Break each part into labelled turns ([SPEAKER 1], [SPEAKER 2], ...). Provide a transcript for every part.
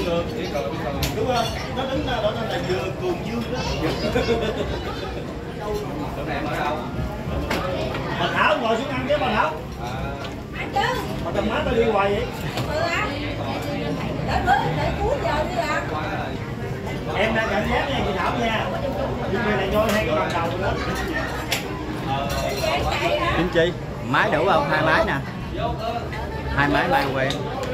[SPEAKER 1] Đúng không? Nó đứng đó là vừa cường dương đó.
[SPEAKER 2] Bữa nay em ở đâu?
[SPEAKER 1] Bà Thảo ngồi xuống ăn chứ bà Thảo.
[SPEAKER 3] Ăn chứ.
[SPEAKER 1] Mà tầm má tao đi hoài vậy?
[SPEAKER 3] Để cuối giờ đi làm.
[SPEAKER 1] Em đang cảm giác nha chị Thảo nha. Nhưng mà là nhoi hai cái bàn đầu đó.
[SPEAKER 4] Kim Chi, máy đủ không? 2 máy nè. 2 máy mang về.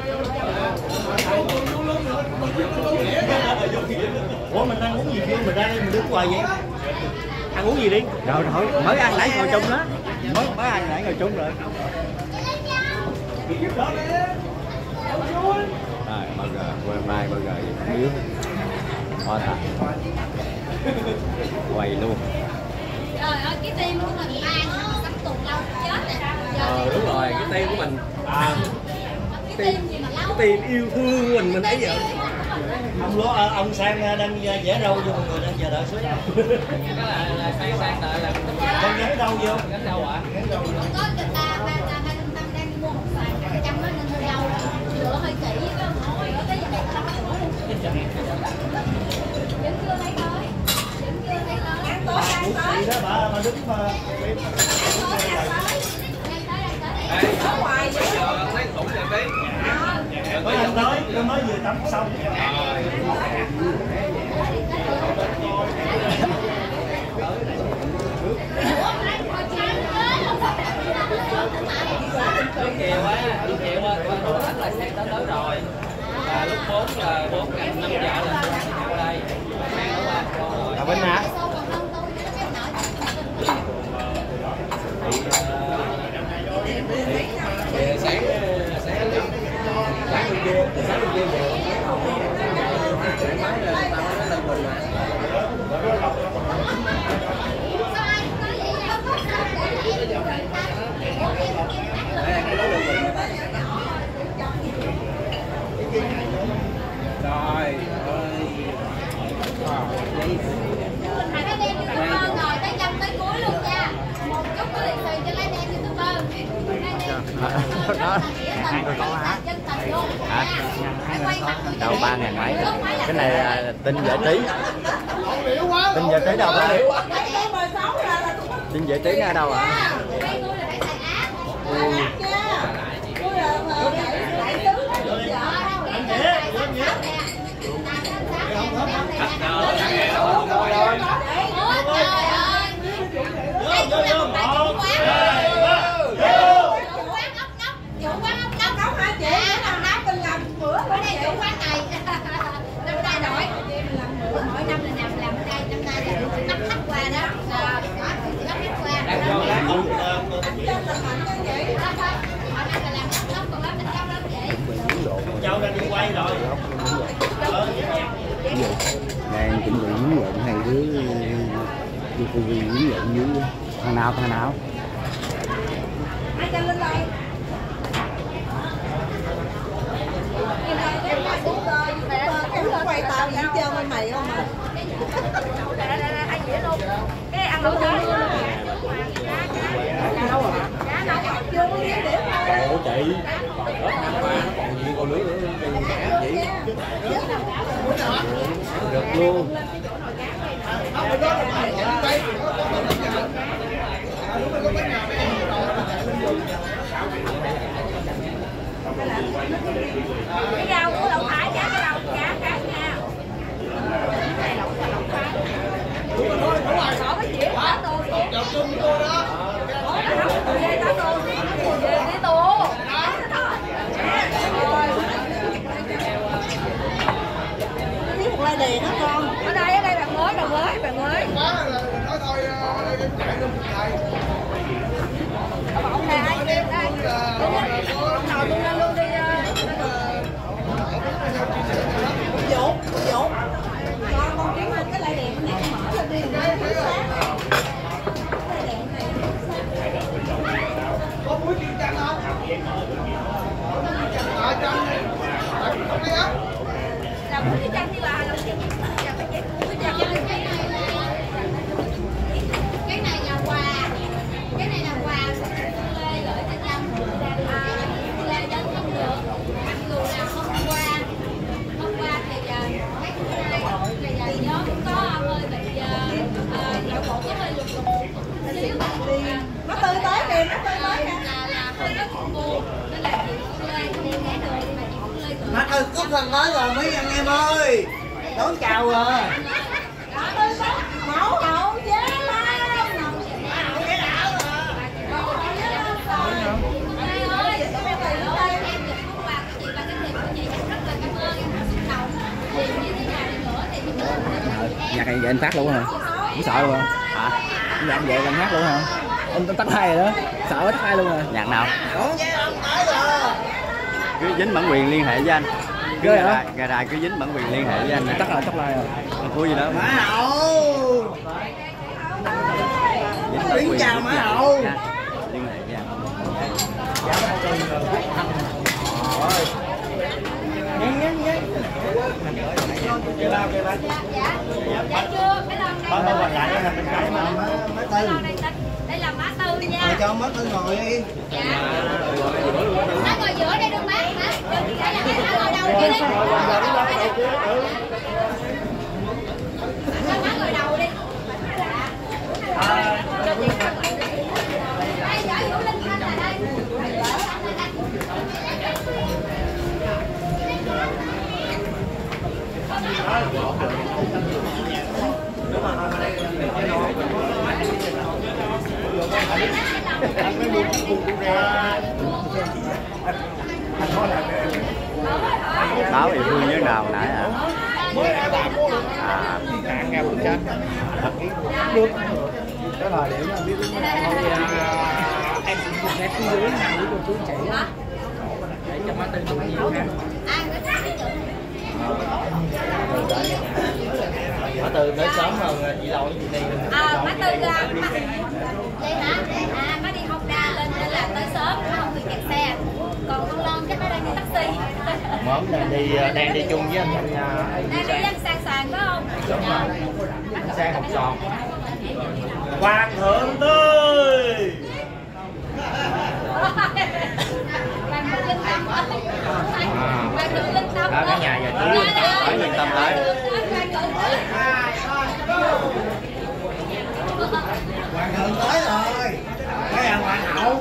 [SPEAKER 1] Ủa mình đang uống gì chưa? Mình ra đây mình đứng hoài vậy? Ăn uống gì đi?
[SPEAKER 4] Rồi mới ăn nãy ngồi chung đó. Mới ăn nãy ngồi chung rồi. Rồi burger, quên mai burger gì cũng yếu. Hoa thật. Quay luôn.
[SPEAKER 3] Trời ơi cái tim của mình ăn cắm tuần lâu chết rồi.
[SPEAKER 2] Đúng rồi, cái tim của mình.
[SPEAKER 3] Cái tim gì mà lâu.
[SPEAKER 2] Cái tim yêu thương của mình ấy vậy.
[SPEAKER 1] Ông Sang đang vẽ râu cho mọi người đang chờ đợi số.
[SPEAKER 2] Cái là sang đợi là
[SPEAKER 1] Con gắn râu vô.
[SPEAKER 2] gắn râu ạ.
[SPEAKER 3] Có người ta đang đi mua một sàn 100 á nên hơi lâu. Rửa hơi kỹ đó. Ôi cái gì này tao rửa luôn. Vẫn chưa thấy tới. Vẫn chưa thấy tới. Ăn tối ăn tới.
[SPEAKER 1] Đó bà đứng mà.
[SPEAKER 3] Ăn tối ăn tới.
[SPEAKER 2] Ê, ở ngoài bây giờ lấy tủ cho tí.
[SPEAKER 1] Mới ăn tới, nó mới vừa tắm xong.
[SPEAKER 2] Chiều quá, anh là sáng tới rồi. Và lúc 4 giờ 5 giờ là ở đây. Mang ở qua rồi.
[SPEAKER 4] Ở bên hả?
[SPEAKER 2] Sáng bên kia về. Máy là tao nói là mình mà.
[SPEAKER 3] Ngồi tới chân tới cuối luôn nha. Một chút có lì xì cho lấy đem YouTuber.
[SPEAKER 4] Đó.
[SPEAKER 3] Chân tình luôn.
[SPEAKER 4] Hả? Đâu 3.000 mấy. Cái này là tin giải trí. Tin giải trí đâu đó? Tin giải trí nó ở đâu ạ?
[SPEAKER 1] Châu đang đi quay rồi.
[SPEAKER 4] Đang chuẩn bị huấn luyện hai đứa YouTube huấn luyện dưới thằng nào
[SPEAKER 3] Ai cho lên đây?
[SPEAKER 5] Em không quay tao gì hết trơn mày không mà.
[SPEAKER 3] Hai dĩa luôn. Cái ăn luôn thôi.
[SPEAKER 4] Ủa chị còn gì còn lứa nữa vậy được luôn.
[SPEAKER 3] Cái rau của đậu thái giá cái rau cá nha. Bỏ cái dĩa cá tô xuống. Về cá tô xuống. Về cái tô.
[SPEAKER 5] Biết một lai đèn đó con.
[SPEAKER 3] Ở đây bạn mới.
[SPEAKER 5] Nói thôi em chạy luôn thầy.
[SPEAKER 3] Ông này ai đây? Nào tôi lên luôn đi.
[SPEAKER 5] Dỗ. Con kiếm lên cái lai đèn này mở lên đi. Có muối chiên chanh không?
[SPEAKER 3] Làm cái chanh đi bà. Cái này là quà. Cái này là quà Lê gửi cho Trâm. Lê đến không được. Mặc dù là hôm qua thì
[SPEAKER 6] Phúc Thân tới rồi mấy anh em ơi. Đón chào rồi.
[SPEAKER 5] Mẫu hậu chế
[SPEAKER 4] Nhạc này vậy anh phát luôn hả? Không sợ luôn hả? Hả? Nhạc vậy anh hát luôn hả? Anh tắt hai rồi đó. Sợ tắt hai luôn rồi. Nhạc nào? Cứ dính bản quyền liên hệ với anh. Cứ gà cứ dính bản quyền liên hệ với anh. Tắt rồi, tắt like rồi. Không có gì đâu.
[SPEAKER 6] Mã Hậu. Kính chào Mã Hậu.
[SPEAKER 4] Liên hệ với anh.
[SPEAKER 3] Dạ chưa, cái lần này.
[SPEAKER 1] Bao quạt lại là mình cái mà
[SPEAKER 6] Má Tư.
[SPEAKER 3] Đây là má Tư nha.
[SPEAKER 6] Rồi cho Má Tư ngồi đi.
[SPEAKER 3] Dạ. Má ngồi giữa đây được má. Đây là má ngồi đầu kia đi. Cho má ngồi đầu đi. Đây, giỏi Vũ Linh Thanh là đây.
[SPEAKER 4] Táo thì vui như nào nãy hả?
[SPEAKER 6] Nghe cũng chết. Được. Cái thời điểm biết em cũng sẽ phía dưới nào với cô chú chị á. Để cho Má Tư tụi nhiều ha.
[SPEAKER 2] Má Tư tới sớm hơn chị Lâu chị đi.
[SPEAKER 3] Má Tư vậy hả? Má đi học ra lên nên là tới sớm không bị kẹt xe. Còn con Lon chắc nó đang đi taxi.
[SPEAKER 2] Mớm đang đi chung với anh.
[SPEAKER 3] Đang đi với anh Sang Sàn phải không?
[SPEAKER 2] Đúng rồi. Sang học tròn.
[SPEAKER 1] Hoàng thượng tươi.
[SPEAKER 3] Hoàng thượng Linh Tâm ơi. Hoàng thượng Linh Tâm ơi.
[SPEAKER 2] Cái nhà giờ chú
[SPEAKER 4] Tới Linh Tâm tới.
[SPEAKER 6] Hoàng thượng tới rồi. Đây là Hoàng hậu.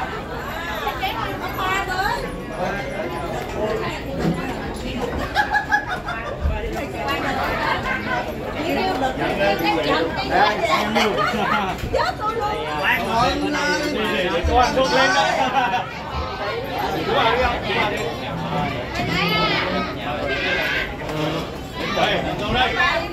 [SPEAKER 1] Hoàng thượng con thuốc lên đó. Chú à đi không? Chú à đi. Đây, xuống đây.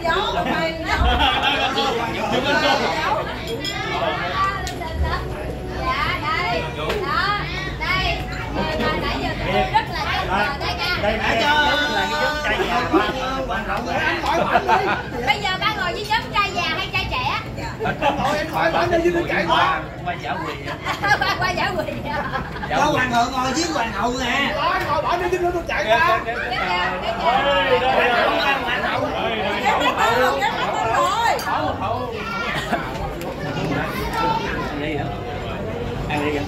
[SPEAKER 3] Dạ, đây. Đó, đây. Nãy giờ rất là đấy nha.
[SPEAKER 1] Đây nãy giờ là cái giống trai già quan trọng đấy.
[SPEAKER 3] Bây giờ ba ngồi với nhóm trai già hay trai trẻ?
[SPEAKER 6] Thôi em khỏi bỏ đi với cái đó.
[SPEAKER 2] Qua giả quỳ.
[SPEAKER 3] Qua giả quỳ.
[SPEAKER 6] Cho Hoàng thượng ngồi với Hoàng hậu nè. Ngồi bỏ đi với tôi chạy ra.
[SPEAKER 1] Ôi, đây là Hoàng hậu.
[SPEAKER 2] Ăn đi.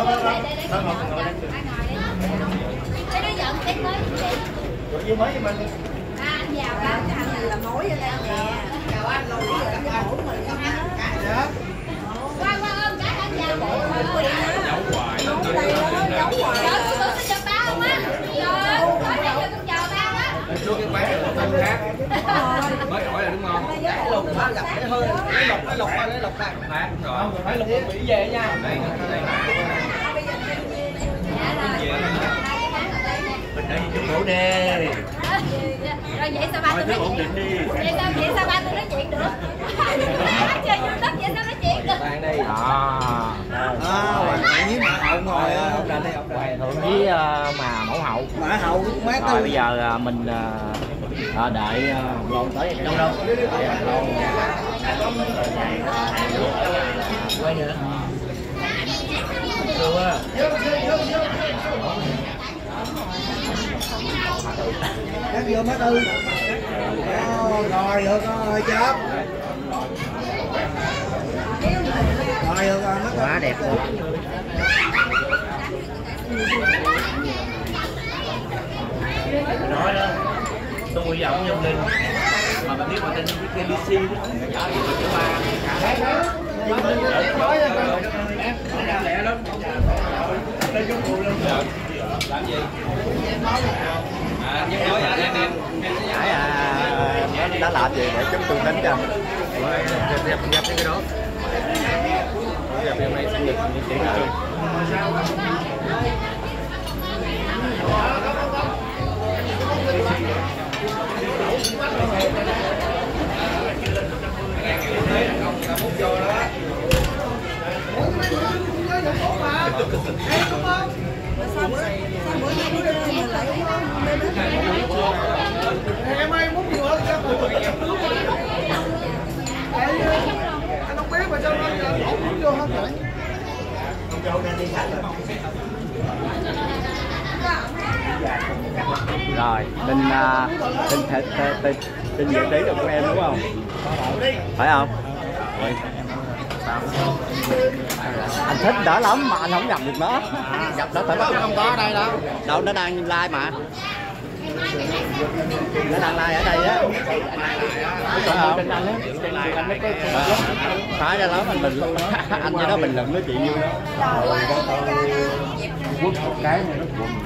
[SPEAKER 3] Cái đứa giận đến mới chị.
[SPEAKER 1] Rồi mới cho mình.
[SPEAKER 3] Anh vào đó anh là mối cho em nè. Chào anh luôn rồi cái mối mình ăn. Qua ôm cái anh vào. Giấu hoài. Tôi xin cho ba không á. Trời, có này cho con chào ba á.
[SPEAKER 2] Trước cái máy là một khác. Mới hỏi là đúng không? Cái lục nó gặp cái hơi, cái lục này. Phát rồi. Phải lục bị về nha. Đây.
[SPEAKER 1] Mình đây chút đổ đê.
[SPEAKER 3] Rồi vậy sao ba tôi nói chuyện? Vậy sao ba tôi nói chuyện được? Chơi YouTube vậy sao nói chuyện được?
[SPEAKER 2] Bạn đi.
[SPEAKER 6] Hoàng thượng với Mã Hậu ngồi.
[SPEAKER 2] Hoàng thượng với mà mẫu hậu.
[SPEAKER 6] Mã Hậu Má Tư.
[SPEAKER 4] Rồi bây giờ mình đợi Lon tới đâu đâu.
[SPEAKER 2] Quay nữa.
[SPEAKER 6] Cắt vô Má Tư. Rồi được rồi chớp. Rồi được rồi Má Tư.
[SPEAKER 4] Quá đẹp luôn.
[SPEAKER 1] Nói đó, tôi nguyện vọng trong đình mà mình biết mà tên KBC đó, nhỏ gì cái ba em ra lẹ lắm, tới chút luôn làm gì?
[SPEAKER 2] nhưng nói anh em
[SPEAKER 7] Hải đã làm gì để chúng tôi tính cho
[SPEAKER 1] dẹp cái đó dẹp hôm nay sinh nhật những tiếng chơi.
[SPEAKER 6] Em ơi muốn gì nữa anh không biết mà sao anh bỏ muốn vô hết rồi.
[SPEAKER 7] rồi tin vị trí được của em đúng không? Phải không? Rồi. Anh thích đỡ lắm mà anh không gặp được nó. Gặp nó phải bắt không có ở đây đâu. Đâu nó đang live mà. Nó đang live ở đây á. Phải ra lắm anh bình luận anh với nó bình luận nói chuyện vui đó. Quất một cái này nó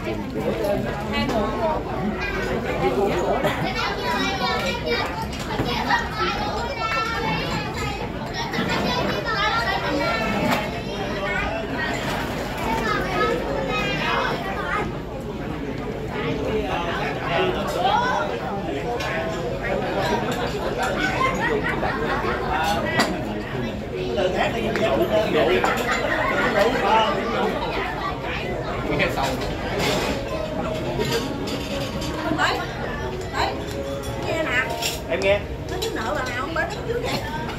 [SPEAKER 3] Đấy, đấy, nghe nè.
[SPEAKER 1] Em nghe.
[SPEAKER 3] Nó thiếu nợ bà nào không bến trước vậy?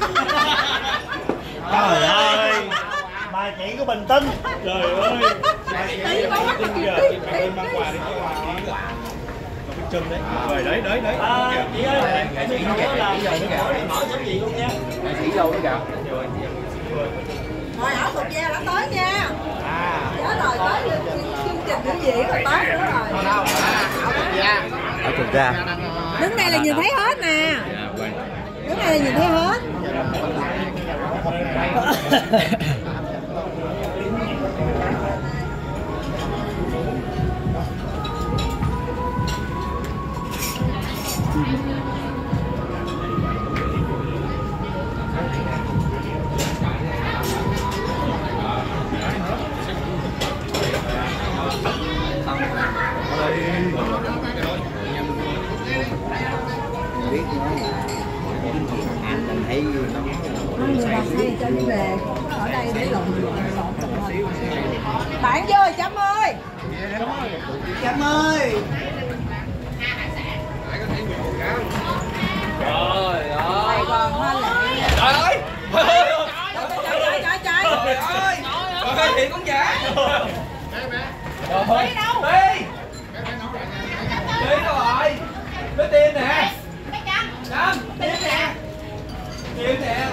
[SPEAKER 1] Trời ơi, bà chị có bình tĩnh. Trời ơi, bà chị có bình tĩnh kìa. Chị ơi mang quà đi, có quà. Cái chum đấy. Rồi đấy. Chị ơi, chị không làm mở sớm gì luôn nha.
[SPEAKER 4] Chỉ đâu nữa kìa.
[SPEAKER 3] Rồi ảo thuật gia đã tới nha. Nhớ rồi, tới chương trình biểu diễn rồi tới nữa rồi.
[SPEAKER 7] ảo thuật gia.
[SPEAKER 3] Đứng đây là nhìn thấy hết nè. Đứng đây là nhìn thấy hết.
[SPEAKER 7] Biết nó anh thấy nó
[SPEAKER 3] Người đặt hay cho đi về, ở đây để lộn bạn vô rồi Trâm ơi.
[SPEAKER 6] Trâm ơi.
[SPEAKER 2] Trời ơi.
[SPEAKER 3] Sài Gòn hoa lệ.
[SPEAKER 2] Trời ơi.
[SPEAKER 3] Trời ơi.
[SPEAKER 2] Trời thì cũng giả.
[SPEAKER 3] Đi đâu?
[SPEAKER 2] Đi đâu rồi? Nó tim nè. Trâm, tim nè. Tim nè.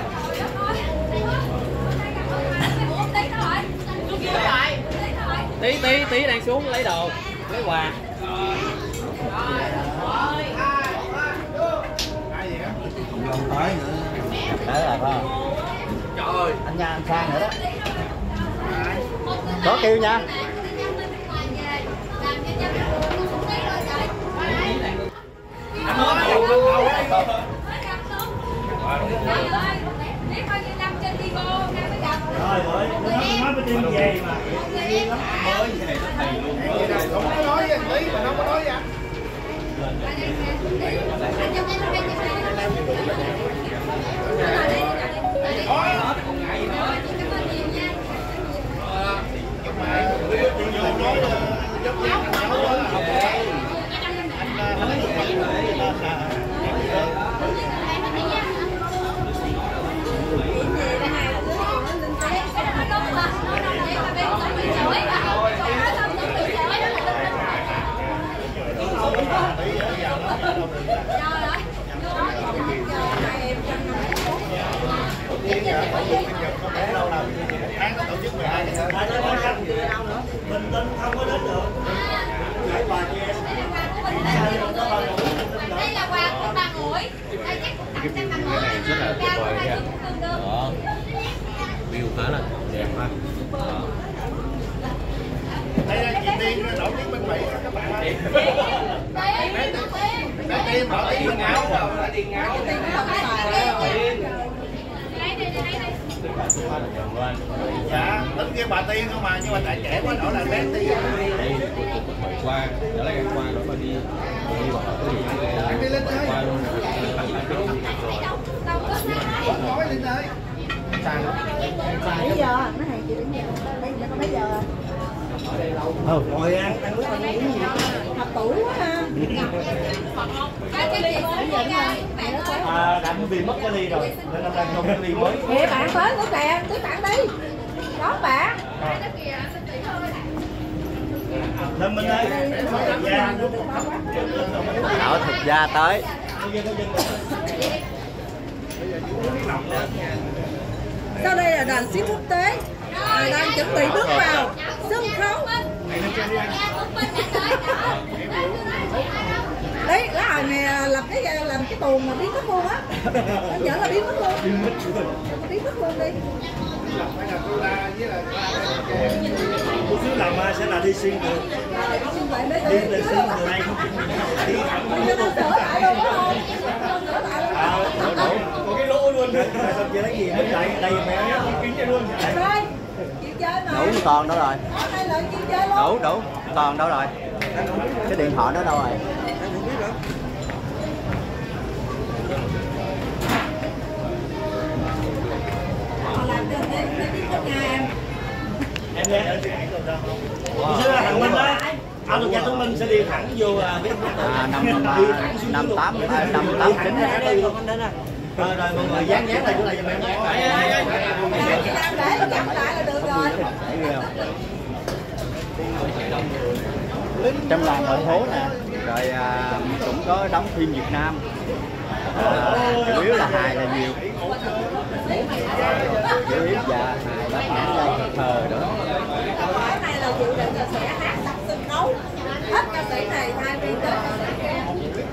[SPEAKER 2] Tí đang xuống lấy đồ, lấy quà.
[SPEAKER 7] không tới nữa. Đấy là phải không?
[SPEAKER 2] Trời.
[SPEAKER 7] Anh nha, anh Sang nữa đó. Có kêu nha.
[SPEAKER 1] Trời ơi, nó mới tin về mà.
[SPEAKER 2] Mới về nó thầy luôn.
[SPEAKER 6] Không có nói với anh Lý mà không có nói với anh.
[SPEAKER 1] Bình tĩnh không có đến được.
[SPEAKER 8] Đây là quà của bà Ngũi. Đây chắc cũng tặng cho bà Ngũi.
[SPEAKER 1] Rất là tuyệt vời nha.
[SPEAKER 8] Đó.
[SPEAKER 1] View khá là đẹp ha.
[SPEAKER 6] Đây là chị Tiên nổi tiếng bên Mỹ các bạn ơi.
[SPEAKER 8] Đây
[SPEAKER 6] tiền bỏ tiền áo rồi tiền áo dạ tính kia bà tiên không mà nhưng mà tại trẻ quá đổi là bé tiên
[SPEAKER 7] qua trở lại qua rồi mà đi bỏ qua luôn
[SPEAKER 5] Mấy giờ nó hàng chị đến giờ mấy giờ
[SPEAKER 1] ngồi ăn
[SPEAKER 5] hợp tuổi quá ha.
[SPEAKER 1] Đặng vì mất cái ly rồi nên năm nay không cái ly mới.
[SPEAKER 5] Kìa bạn tới của kìa, tới bạn đi đón bạn.
[SPEAKER 1] Lên bên đây
[SPEAKER 7] đảo thực gia tới.
[SPEAKER 5] Sau đây là đoàn ship quốc tế đang chuẩn bị bước vào sân khấu. Đấy, cái hồi này làm cái tuồng mà biến mất luôn á. Anh nhớ là biến mất luôn. Biến mất luôn đi.
[SPEAKER 1] Cô chú làm sẽ là đi xuyên đường. Đi từ xuyên từ đây đi thẳng
[SPEAKER 5] nó sửa lại luôn đúng không?
[SPEAKER 1] có cái lỗ luôn. Xong chưa lấy gì mới lại đây mẹ kiến cho luôn.
[SPEAKER 5] Rồi. Chịu chơi mà.
[SPEAKER 7] Đủ còn đâu rồi.
[SPEAKER 5] Đây là chịu chơi luôn.
[SPEAKER 7] Đủ còn đâu rồi. Cái điện thoại đó đâu rồi.
[SPEAKER 5] Họ làm cho em biết có nhà em.
[SPEAKER 1] Em nghe cô chú là thằng Minh đó. Áo thuộc gia Tuấn Minh sẽ đi thẳng vô biết
[SPEAKER 7] năm tám chín.
[SPEAKER 1] Rồi mọi người dán lại chỗ này cho em.
[SPEAKER 5] Để chậm lại là được rồi.
[SPEAKER 7] Trong làng thành phố nè, rồi cũng có đóng phim Việt Nam, chủ yếu là hài là nhiều, chủ yếu hài bác nhãn đây thờ đó.
[SPEAKER 5] Cái này là dự định là sẽ hát tập sân khấu, hết ca sĩ này thay vì tới ca sĩ khác.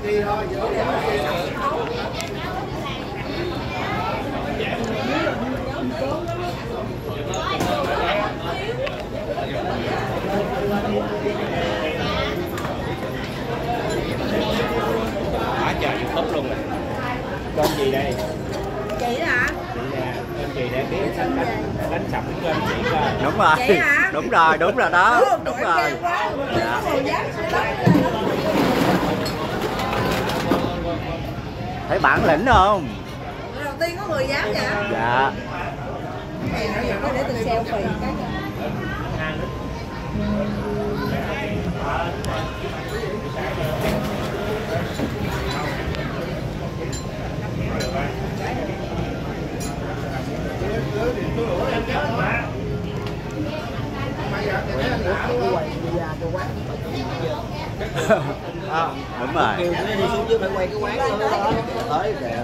[SPEAKER 1] Trời YouTube luôn rồi. Con gì đây?
[SPEAKER 5] Chị hả?
[SPEAKER 1] Con gì đây biết đánh sập lên chị coi.
[SPEAKER 7] Đúng rồi.
[SPEAKER 5] Chị hả?
[SPEAKER 7] Đúng rồi đó. Đúng rồi.
[SPEAKER 5] Dạ.
[SPEAKER 7] Thấy bản lĩnh không?
[SPEAKER 5] Đầu tiên có người dám vậy?
[SPEAKER 7] Dạ.
[SPEAKER 5] Để tôi selfie cái.
[SPEAKER 7] Đúng rồi.
[SPEAKER 2] Đi xuống dưới phải quay cái quán đó. Tới kìa.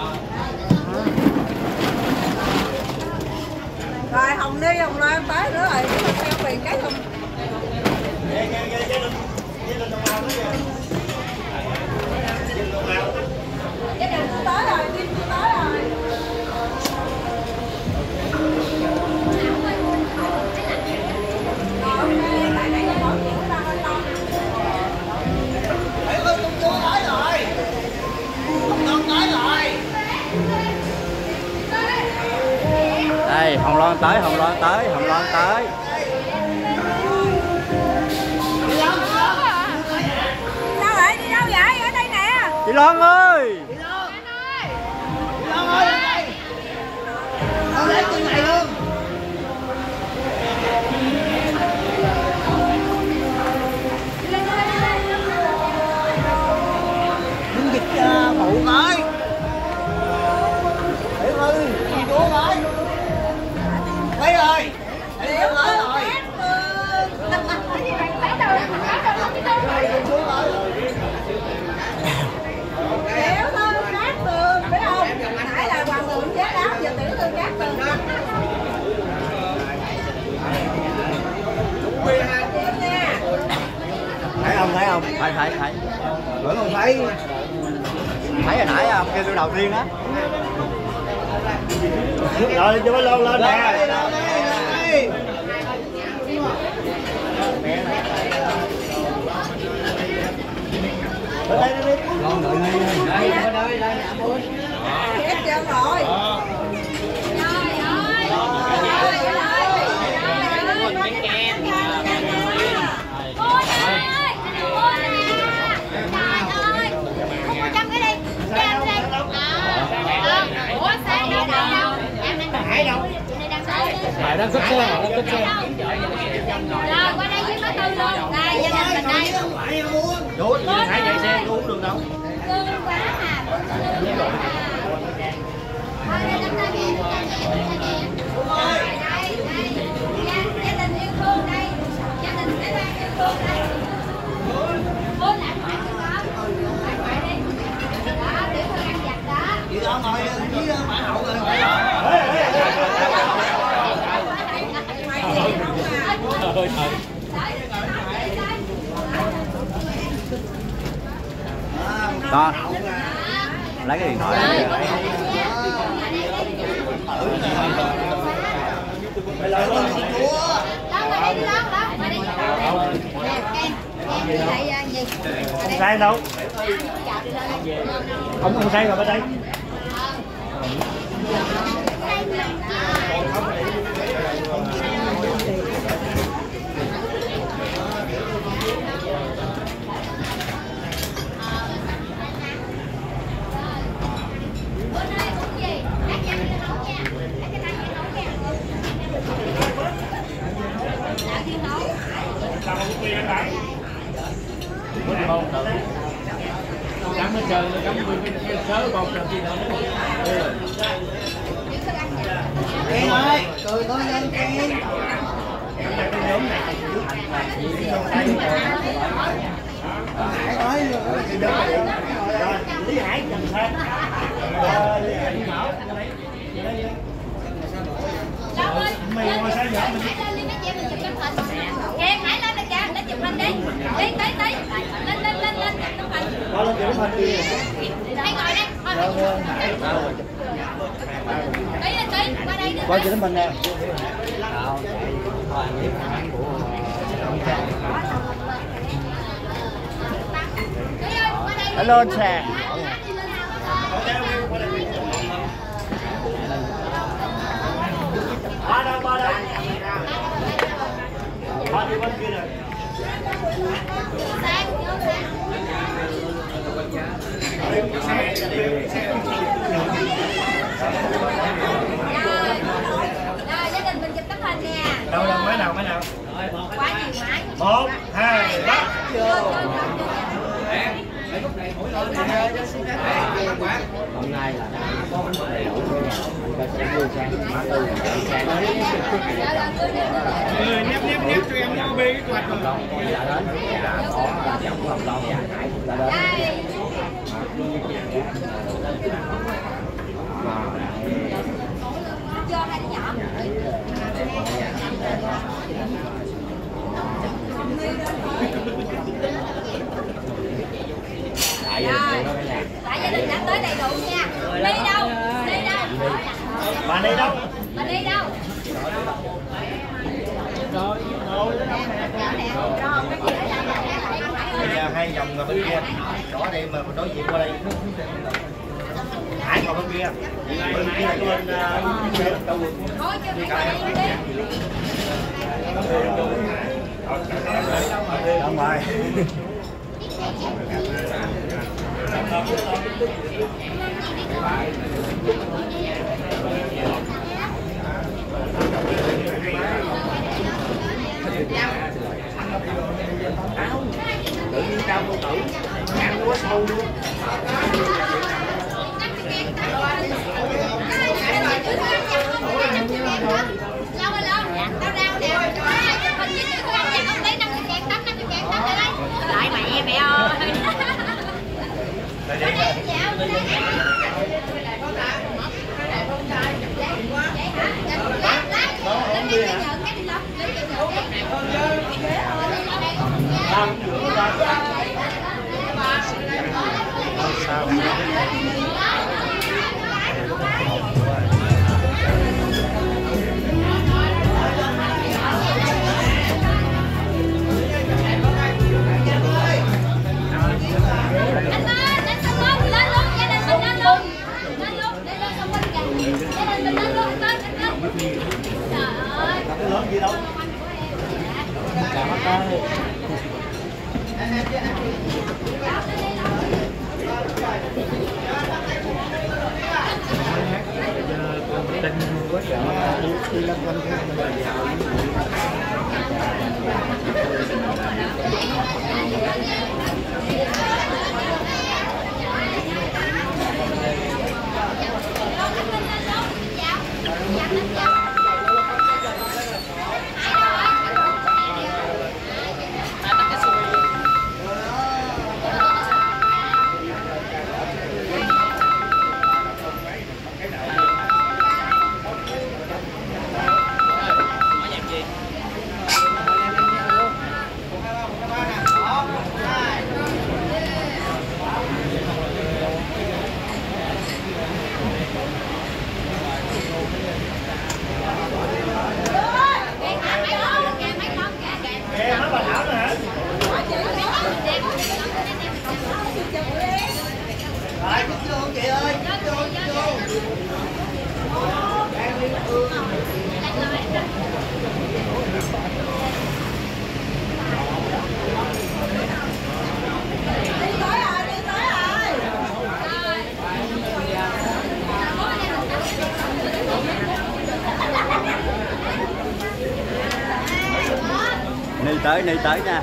[SPEAKER 5] Rồi Hồng đi, Hồng Loan tới nữa rồi, selfie cái không. Cái đường tới rồi, Kim tới rồi.
[SPEAKER 7] Đây, Hồng Loan tới.
[SPEAKER 5] Sao vậy? Đi đâu vậy? Ở đây nè.
[SPEAKER 7] Chị Loan ơi.
[SPEAKER 6] Con lấy trên này luôn. Mình dịch phụ ơi. Hiểu ơi, chị cô ơi. Mấy ơi. Điệu ơi rồi.
[SPEAKER 5] Tiểu thư Cát Tường, biết không? Nãy là hoàng thượng chế đáo, giờ tiểu thư Cát Tường.
[SPEAKER 7] Thấy không? Thấy.
[SPEAKER 6] Vẫn còn thấy.
[SPEAKER 7] Thấy hồi nãy không? Kêu tôi đầu tiên á.
[SPEAKER 1] Rồi cho nó lon lên nè.
[SPEAKER 7] Con đợi ngay đây.
[SPEAKER 5] Hết trơn rồi.
[SPEAKER 4] Hải đang cất xe, đang cất xe.
[SPEAKER 8] Rồi qua đây với má Tư luôn. Đây gia đình mình đây.
[SPEAKER 1] Chú Hải chạy xe uống được đâu.
[SPEAKER 8] Cưng quá à. Thôi đây nắm tay nè, gia đình yêu thương đây. Gia đình sẽ đang yêu thương đây. Ôi lại ngoại đi con. Lại ngoại đi. Đó, để con ăn vặt đó.
[SPEAKER 6] Chị đó ngồi với mã hậu rồi.
[SPEAKER 7] Con lấy cái điện thoại này.
[SPEAKER 1] Không sai đâu. Không sai rồi bên đây.
[SPEAKER 4] Cắm hết trơn, cắm cái sớ bông làm gì đâu.
[SPEAKER 6] Em ơi, cười con lên em. Hải nói
[SPEAKER 1] Lý Hải dành sang. Lý Hải đi Mão. Mày ngồi sao vậy?
[SPEAKER 8] Hãy lên đi mấy chị mình chụp tấm hình. Kìa, hãy lên đây kìa, để chụp hình đi. Tí. Lên chụp tấm hình.
[SPEAKER 1] Lên chụp hình đi.
[SPEAKER 8] Hãy ngồi đây. Tí, qua đây đi.
[SPEAKER 6] coi chữ mình nè.
[SPEAKER 7] Hello xe.
[SPEAKER 1] Ba đâu. Ba đi bên kia rồi.
[SPEAKER 8] Rồi, gia đình mình chụp tấm hình nè.
[SPEAKER 1] Đâu máy nào?
[SPEAKER 8] Quá nhiều máy.
[SPEAKER 1] 1, 2, 3.
[SPEAKER 7] Hôm nay là có đầy đủ rồi, mình sẽ đưa sang Mã Tư sang
[SPEAKER 1] Nép cho em nó bê cái quạt rồi.
[SPEAKER 7] đã đến đã có dòng hợp đồng và Hải cũng đã đến.
[SPEAKER 8] Cho hai đứa nhỏ. Tại gia đình đã tới đầy đủ nha. Đi đâu?
[SPEAKER 1] Bạn đi đâu? Bây giờ hai vòng rồi bên kia. Đó đây mà đối diện qua đây. Hải còn bên kia. Bên kia là bên
[SPEAKER 8] Thôi cho phải đi.
[SPEAKER 1] ở ngoài.
[SPEAKER 7] Tự nhiên cao cô tử ăn quá sâu luôn.
[SPEAKER 8] Lại mẹ ơi.
[SPEAKER 7] chào mắt đây.
[SPEAKER 1] Đinh quá trời đi lăn quanh cái
[SPEAKER 7] Ni tới nha.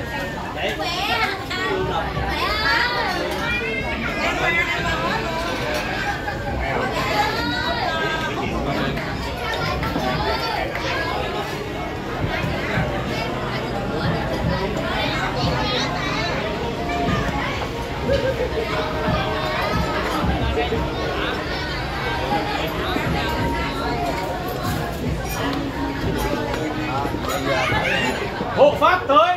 [SPEAKER 1] Một phát tới.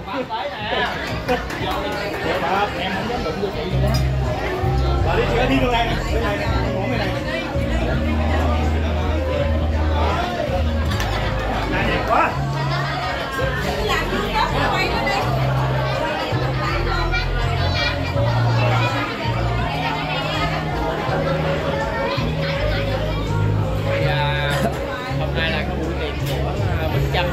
[SPEAKER 1] Em không dám đụng vô chị luôn á. Và đi chị đi đường này nè, bên này nè, ngủ bên này. Này đẹp quá.
[SPEAKER 5] Làm gì đó quay nó đi.
[SPEAKER 2] Hôm nay là có buổi tiệc của Bích Trâm,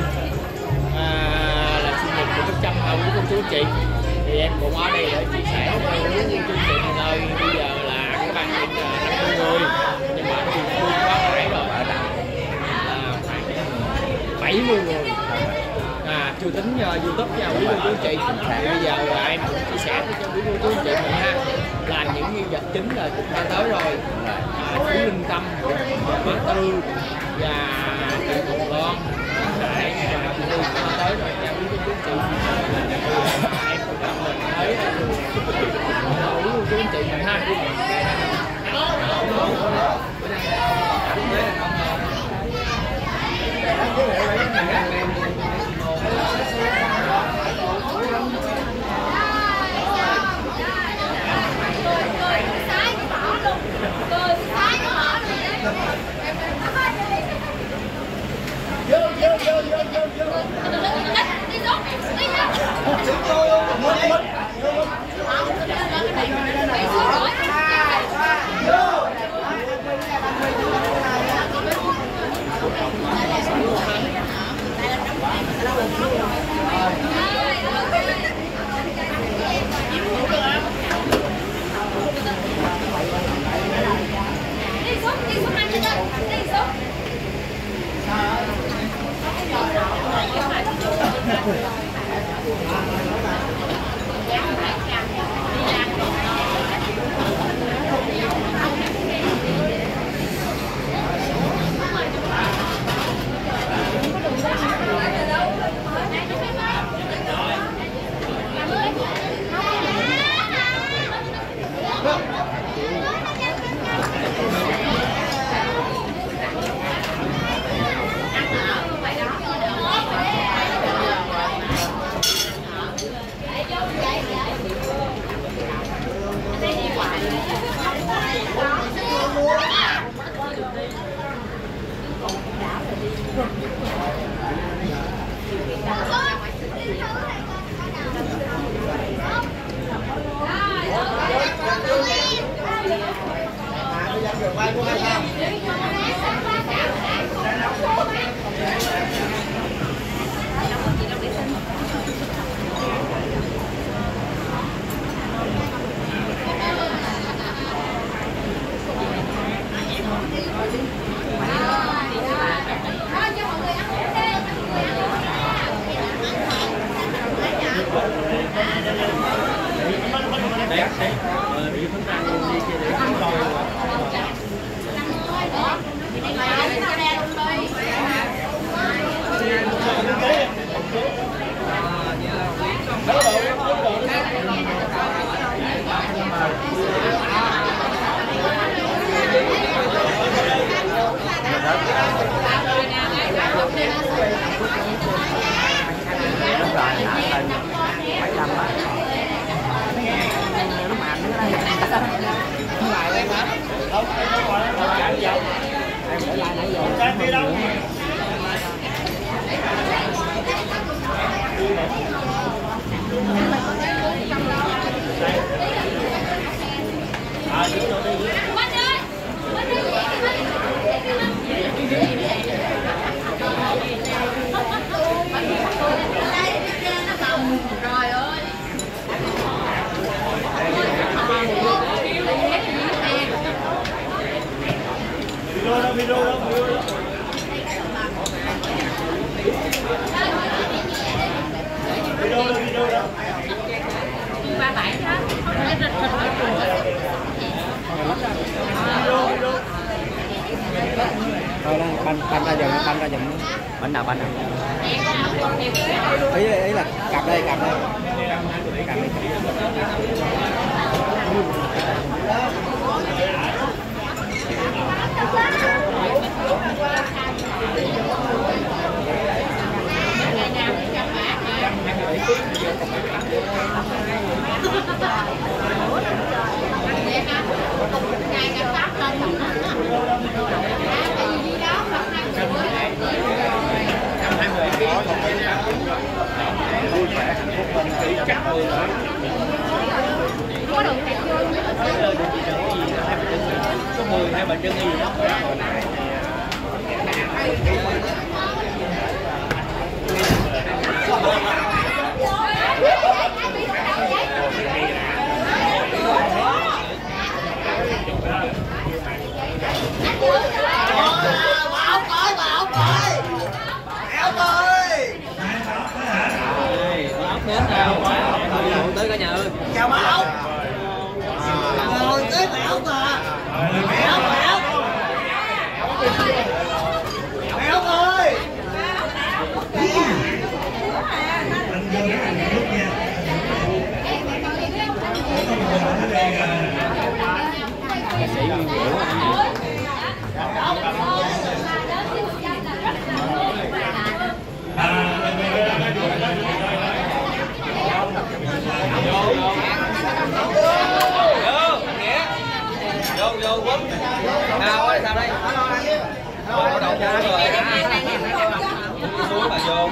[SPEAKER 2] là sinh nhật của Bích Trâm và của cô chú chị, thì em cũng ở đây để chia sẻ với cô chú chị ơi. Bây giờ là các bạn tiệc 50 người nhưng mà cái tiệc vui quá nãy rồi khoảng 70 người, chưa tính YouTube và quý cô chú chị. Bây giờ là em chia sẻ cho quý cô chú chị mình ha, là những nhân vật chính là cũng đã tới rồi. Chú Linh Tâm, Má Tư và chị Hồng Loan Hải và chị Hương đã tới rồi nha quý chú chị. Em cũng đã mình thấy quý chú chị mình ha.
[SPEAKER 1] Trang đi đâu?
[SPEAKER 8] Quanh ơi! Quanh ơi! Trời ơi!
[SPEAKER 1] Video đâu, video đâu, video đâu. Video đâu, video đâu.
[SPEAKER 8] Ba bảy đó.
[SPEAKER 4] Thôi đó, banh ra dùm, banh ra dùm. Banh nào? Ý là cặp đây. Cặp đây.
[SPEAKER 8] Có được hạt vô
[SPEAKER 2] có 10 hai bệnh nhân gì đó. Tới cả nhà ơi.
[SPEAKER 6] Chào má ốc. Ngồi tới mẹ ốc à. Mẹ ốc ơi.
[SPEAKER 2] Vô quýnh. Sao ơi, sao đây? Có đậu cho rồi. Xuống mà vô.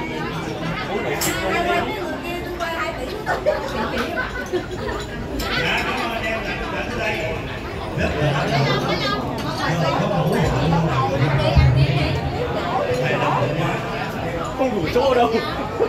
[SPEAKER 1] Không đủ chỗ đâu.